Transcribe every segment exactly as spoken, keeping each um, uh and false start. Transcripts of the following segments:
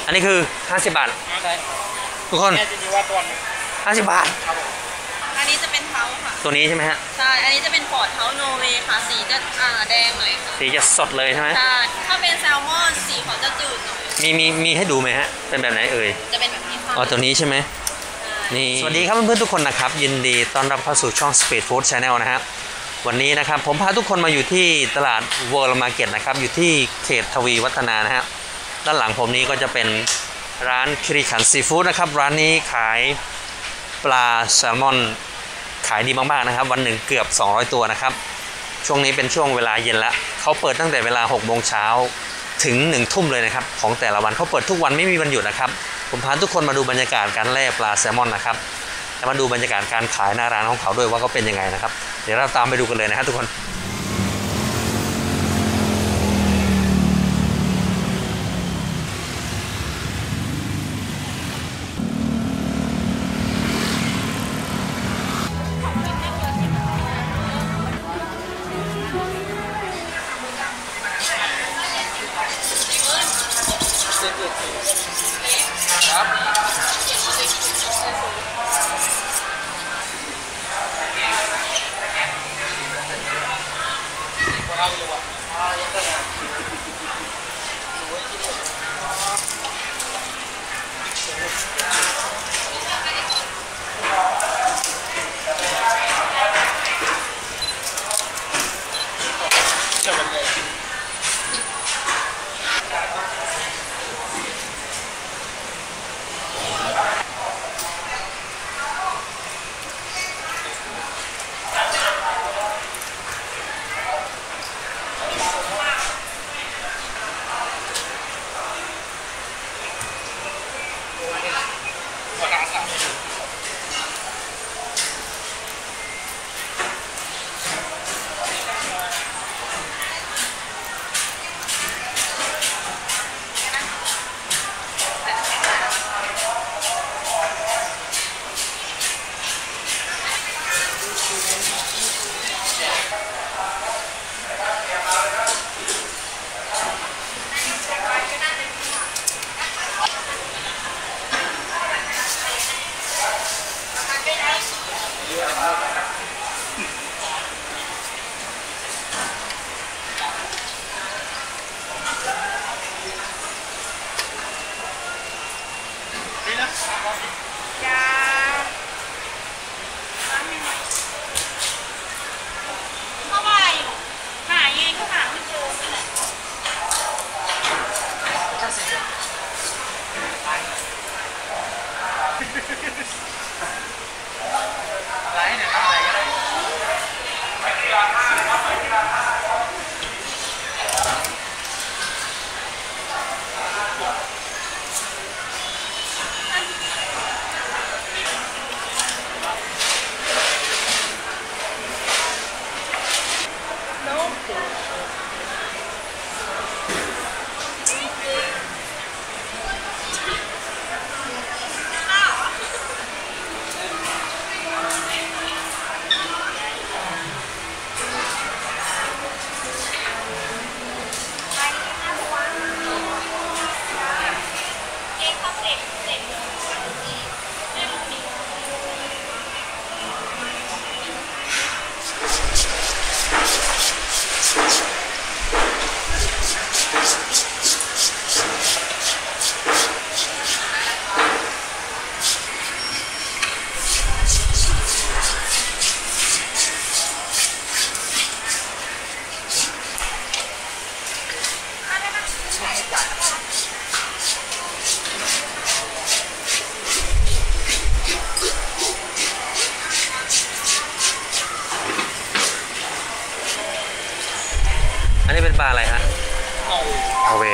อันนี้คือห้าสิบบาททุกคนห้าสิบบาทอันนี้จะเป็นเท้าค่ะตัวนี้ใช่ไหมฮะใช่อันนี้จะเป็นปอดเท้าโนเวย์ค่ะสีจะอ่าแดงหน่อยค่ะสีจะสดเลยใช่ไหมใช่ถ้าเป็นแซลมอนสีเขาจะจืดหน่อยมีมีมีให้ดูไหมฮะเป็นแบบไหนเอ่ยจะเป็นแบบนี้ค่ะอ๋อตัวนี้ใช่ไหมนี่สวัสดีครับเพื่อนๆทุกคนนะครับยินดีต้อนรับเข้าสู่ช่อง Speed Food Channel นะครับวันนี้นะครับผมพาทุกคนมาอยู่ที่ตลาด World Market นะครับอยู่ที่เขตทวีวัฒนานะฮะด้านหลังผมนี้ก็จะเป็นร้านคิริขันซีฟู้ดนะครับร้านนี้ขายปลาแซลมอนขายดีมากๆนะครับวันหนึ่งเกือบสองร้อยตัวนะครับช่วงนี้เป็นช่วงเวลาเย็นแล้วเขาเปิดตั้งแต่เวลาหกโมงเช้าถึงหนึ่งทุ่มเลยนะครับของแต่ละวันเขาเปิดทุกวันไม่มีวันหยุดนะครับผมพาทุกคนมาดูบรรยากาศการแล่ปลาแซลมอนนะครับแล้วมาดูบรรยากาศการขายหน้าร้านของเขาด้วยว่าเขาเป็นยังไงนะครับเดี๋ยวเราตามไปดูกันเลยนะครับทุกคนอันนี้เป็นปลาอะไรฮะเอาเว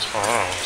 อ๋อ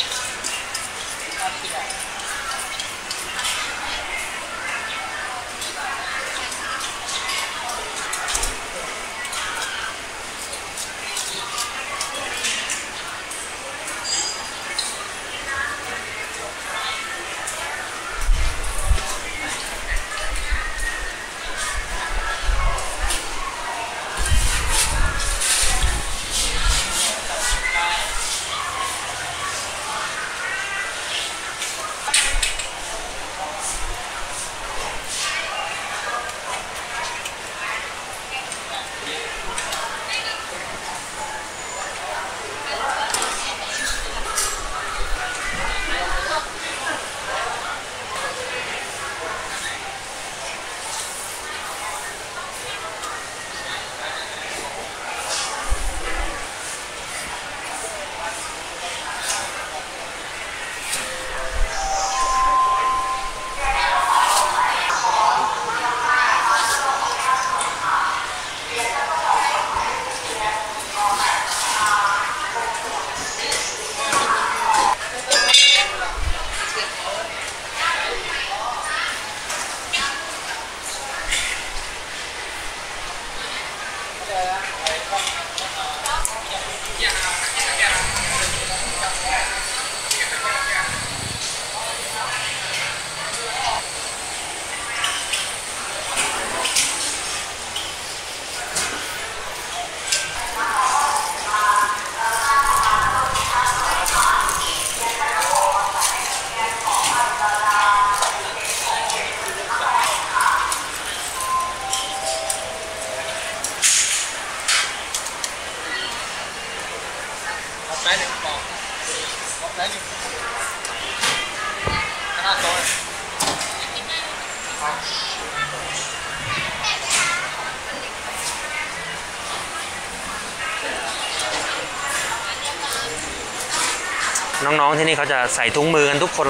น้องๆที่นี่เขาจะใส่ถุงมือกันทุกคน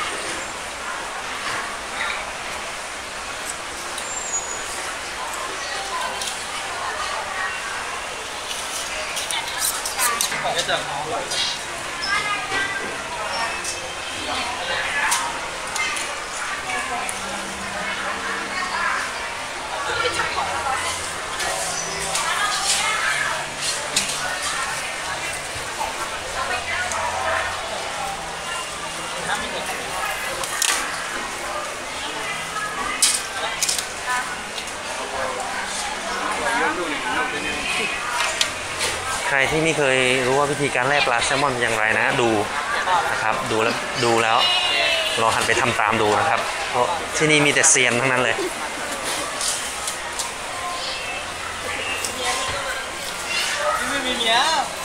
ใครที่ไม่เคยรู้ว่าวิธีการแล่ปลาแซลมอนอย่างไรนะดูนะครับดูแล้วดูแล้วลองหันไปทำตามดูนะครับเพราะที่นี่มีแต่เซียนทั้งนั้นเลยไม่มีเมีย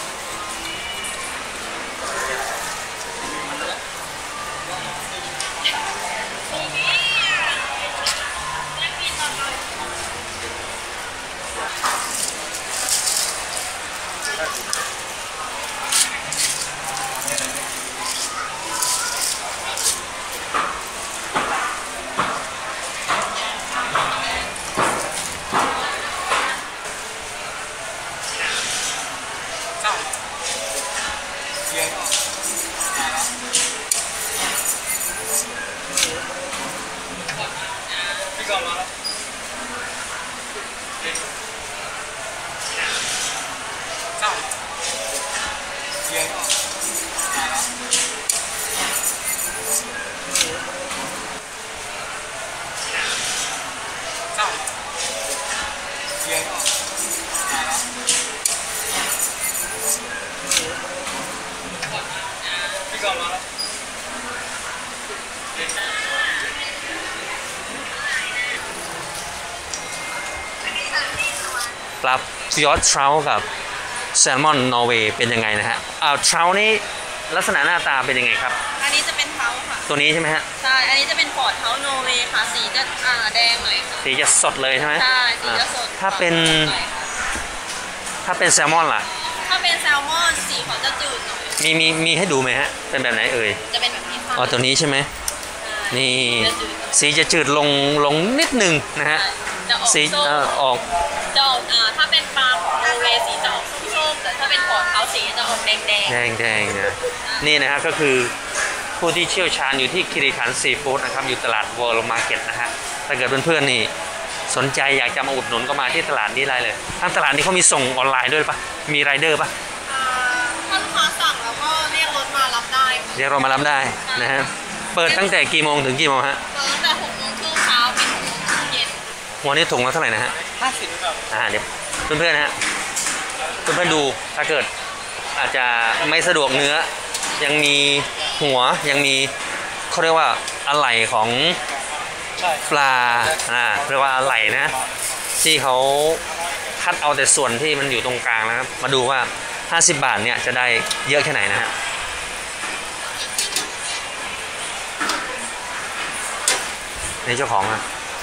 พี่ก่อนมาแล้วเจ้าเสียงมาแล้วเจ้าเสียงมาแล้วพี่ก่อนมาแล้วปลาฟิออสทราลกับแซลมอนนอร์เวย์เป็นยังไงนะฮะอ่าทราลนี่ลักษณะหน้าตาเป็นยังไงครับอันนี้จะเป็นเท้าค่ะตัวนี้ใช่ไหมฮะใช่อันนี้จะเป็นปอดเท้าโนเวย์ค่ะสีจะอ่าแดงหน่อยค่ะสีจะสดเลยใช่ไหมใช่สีจะสดถ้าเป็นถ้าเป็นแซลมอนล่ะถ้าเป็นแซลมอนสีเขาจะจืดหน่อยมีมีมีให้ดูไหมฮะเป็นแบบไหนเอ่ยจะเป็นแบบนี้ค่ะอ๋อตัวนี้ใช่ไหมนี่สีจะจืดลงลงนิดนึงนะฮะสีเอ่อออกจะออกอ่าถ้าเป็นปลาของโนเวย์สีจะออกส้มมๆแต่ถ้าเป็นหัวเท้าสีจะออกแดงแดงแดงนะนี่นะฮะก็คือผู้ที่เชี่ยวชาญอยู่ที่คิริขันซีฟู้ดนะครับอยู่ตลาดเวิลด์มาร์เก็ตนะฮะถ้าเกิดเพื่อนๆนี่สนใจอยากจะมาอุดหนุนก็มาที่ตลาดนี้ได้เลยทางตลาดนี้เขามีส่งออนไลน์ด้วยปะมีไรเดอร์ปะๆอ่าถ้าลูกค้าสั่งแล้วก็เรียกรถมารับได้เรียกเรามารับได้นะฮะเปิดตั้งแต่กี่โมงถึงกี่โมงฮะเปิดตั้งแต่หกโมงครึ่งเช้าเป็นหกโมงครึ่งเย็นหัวนี้ถุงละเท่าไหร่นะฮะห้าสิบแบบอ่าเดี๋ยวเพื่อนๆนะฮะเพื่อนๆดูถ้าเกิดอาจจะไม่สะดวกเนื้อยังมีหัวยังมีเขาเรียกว่าอะไหล่ของใช่ปลาอ่าเรียกว่าอะไหล่นะที่เขาคัดเอาแต่ส่วนที่มันอยู่ตรงกลางนะครับมาดูว่าห้าสิบบาทเนี่ยจะได้เยอะแค่ไหนนะฮะนี่เจ้าของอะ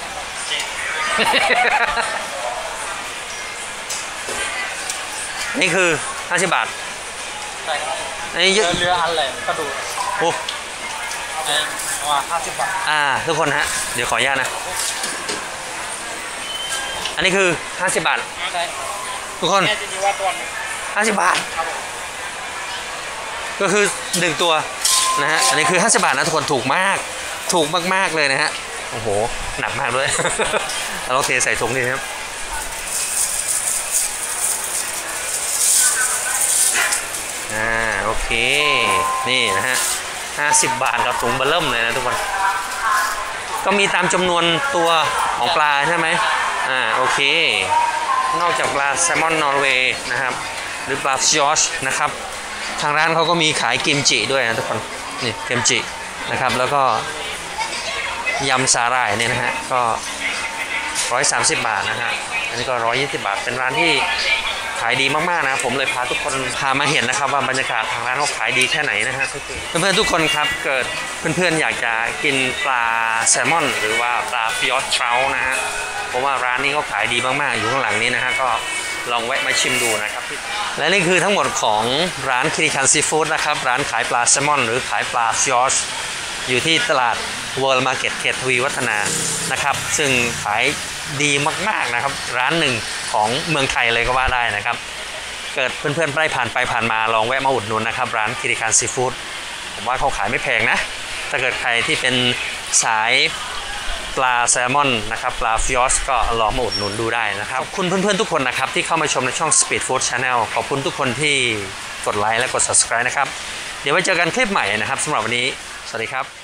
นี่คือห้าสิบบาทใช่ครับอันนี้เยเรืออะเรืออันแหลมก็ดูโอ้ในประมาณห้าสิบบาทอ่าทุกคนฮะเดี๋ยวขออนุญาตนะอันนี้คือห้าสิบบาทใช่ทุกคนแค่จริงๆว่าตัวนึงห้าสิบบาทครับผมก็คือหนึ่งตัวนะฮะอันนี้คือห้าสิบบาทนะทุกคนถูกมากถูกมากๆเลยนะฮะโอ้โหหนักมากด้วย เราเทใส่ถุงดีนะครับอ่าโอเคนี่นะฮะห้าสิบบาทกับถุงเบลเริ่มเลยนะทุกคนก็มีตามจำนวนตัวของปลาใช่ไหมอ่าโอเคนอกจากปลาแซลมอนนอร์เวย์นะครับหรือปลาฟิอชนะครับทางร้านเขาก็มีขายกิมจิด้วยนะทุกคนนี่กิมจินะครับแล้วก็ยำสาหร่ายเนี่ยนะฮะก็ร้อยสามสิบบาทนะฮะอันนี้ก็ร้อยยี่สิบบาทเป็นร้านที่ขายดีมากๆนะผมเลยพาทุกคนพามาเห็นนะครับว่าบรรยากาศทางร้านเขาขายดีแค่ไหนนะฮะเพื่อนๆทุกคนครับเกิดเพื่อนๆอยากจะกินปลาแซลมอนหรือว่าปลาฟิออสเทรานะฮะเพราะว่าร้านนี้เขาขายดีมากๆอยู่ข้างหลังนี้นะฮะก็ลองแวะมาชิมดูนะครับและนี่คือทั้งหมดของร้านคิริคันซีฟู้ดนะครับร้านขายปลาแซลมอนหรือขายปลาฟิออสอยู่ที่ตลาด World Market เขตทวีวัฒนานะครับซึ่งขายดีมากๆนะครับร้านหนึ่งของเมืองไทยเลยก็ว่าได้นะครับเกิดเพื่อนๆได้ผ่านไปผ่านมาลองแวะมาอุดหนุนนะครับร้านคิริคันซีฟู้ดผมว่าเขาขายไม่แพงนะถ้าเกิดใครที่เป็นสายปลาแซลมอนนะครับปลาฟิออสก็ลองมาอุดหนุนดูได้นะครับขอบคุณเพื่อนๆทุกคนนะครับที่เข้ามาชมในช่อง Speed Food Channel ขอบคุณทุกคนที่กดไลค์และกด Subscribe นะครับเดี๋ยวไว้เจอกันคลิปใหม่นะครับสำหรับวันนี้สวัสดีครับ